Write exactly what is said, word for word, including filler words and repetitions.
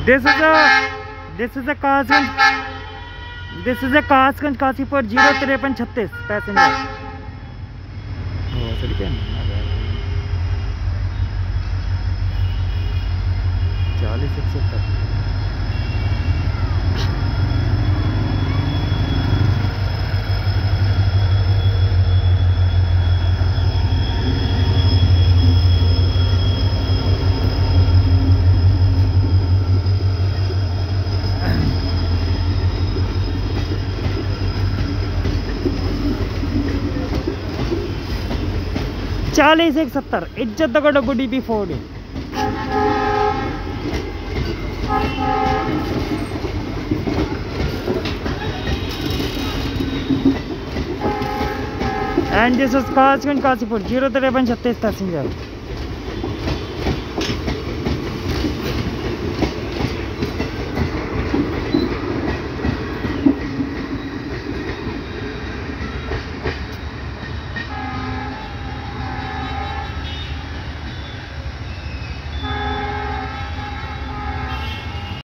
This is a this is a Kaasganj this is a Kaasganj Kasipur zero तिरपन छत्तीस passenger. चालीस एक सत्तर चालीस एक सत्तर इज्जत दगड़ गुडी बी फोर्ड। And this is Kaasganj Kasipur zero तिरपन छत्तीस पैसेंजर।